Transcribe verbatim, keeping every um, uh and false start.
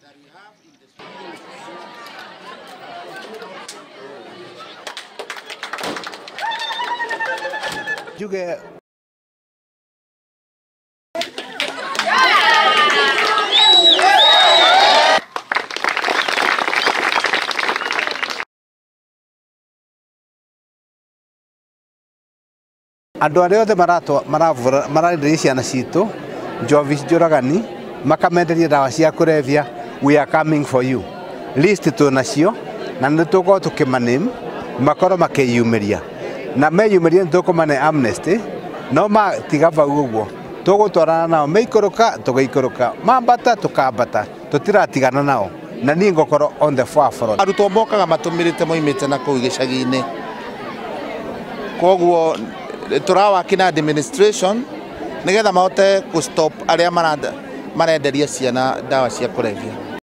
Juge andå arä othe mararenderia ciana citå njovi njåragani makamenderia ndawa cia kå rebia. We are coming for you. List tå nacio na nä tå korwo tå kä maname makorwo makeyumä na meyumä nä tå kå mane amnesty no matiga vau å guo tå gå twarana nao meikå rå ka tå gä ikå rå ka mambata tå kambata tå tiratigana nao na niä ngokorwo on the forefront. Arutwo mokaga matå mä rä te moimä te na kå u gä cagi-inä koguo tå rawaki na administration nä getha mahote kå stop arä a marenderia ciana ndawa cia kå rebia.